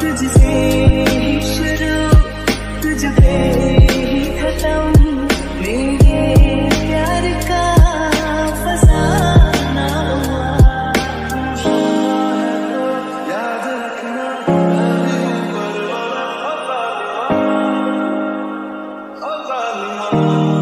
तुझसे ही शुरू तुझ पे ही खत्म, मेरे प्यार का फसाना हुआ। याद रखना